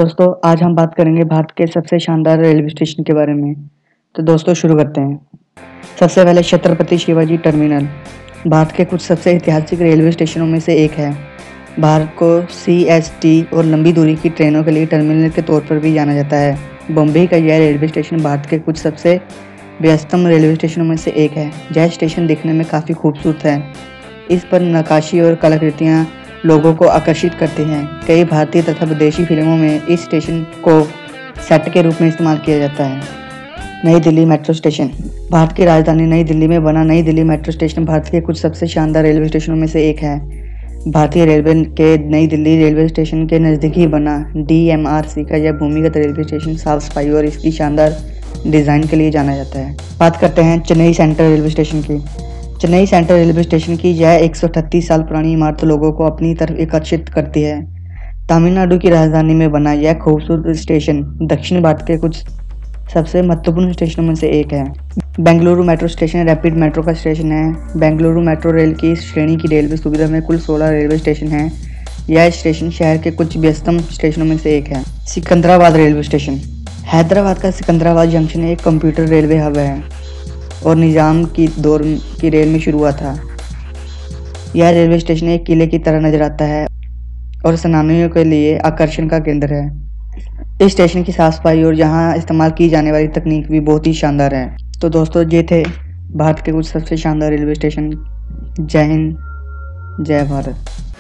दोस्तों आज हम बात करेंगे भारत के सबसे शानदार रेलवे स्टेशन के बारे में। तो दोस्तों शुरू करते हैं। सबसे पहले छत्रपति शिवाजी टर्मिनल भारत के कुछ सबसे ऐतिहासिक रेलवे स्टेशनों में से एक है। भारत को CST और लंबी दूरी की ट्रेनों के लिए टर्मिनल के तौर पर भी जाना जाता है। बम्बई का यह रेलवे स्टेशन भारत के कुछ सबसे व्यस्तम रेलवे स्टेशनों में से एक है। यह स्टेशन दिखने में काफ़ी खूबसूरत है। इस पर नक्काशी और कलाकृतियाँ लोगों को आकर्षित करते हैं। कई भारतीय तथा विदेशी फिल्मों में इस स्टेशन को सेट के रूप में इस्तेमाल किया जाता है। नई दिल्ली मेट्रो स्टेशन भारत की राजधानी नई दिल्ली में बना नई दिल्ली मेट्रो स्टेशन भारत के कुछ सबसे शानदार रेलवे स्टेशनों में से एक है। भारतीय रेलवे के नई दिल्ली रेलवे स्टेशन के नज़दीक ही बना DMRC का यह भूमिगत रेलवे स्टेशन साफ सफाई और इसकी शानदार डिज़ाइन के लिए जाना जाता है। बात करते हैं चेन्नई सेंट्रल रेलवे स्टेशन की। चेन्नई सेंट्रल रेलवे स्टेशन की यह 138 साल पुरानी इमारत लोगों को अपनी तरफ आकर्षित करती है। तमिलनाडु की राजधानी में बना यह खूबसूरत स्टेशन दक्षिण भारत के कुछ सबसे महत्वपूर्ण स्टेशनों में से एक है। Bengaluru metro station rapid metro का स्टेशन है। बेंगलुरु मेट्रो रेल की श्रेणी की रेलवे सुविधा में कुल 16 रेलवे स्टेशन हैं। यह स्टेशन शहर के कुछ व्यस्तम स्टेशनों में से एक है। सिकंदराबाद रेलवे स्टेशन हैदराबाद का सिकंदराबाद जंक्शन एक कंप्यूटर रेलवे हब है और निजाम की दौर की रेल में शुरू हुआ था। यह रेलवे स्टेशन एक किले की तरह नजर आता है और सैलानियों के लिए आकर्षण का केंद्र है। इस स्टेशन की साफ सफाई और यहाँ इस्तेमाल की जाने वाली तकनीक भी बहुत ही शानदार है। तो दोस्तों ये थे भारत के कुछ सबसे शानदार रेलवे स्टेशन। जय हिंद, जय भारत।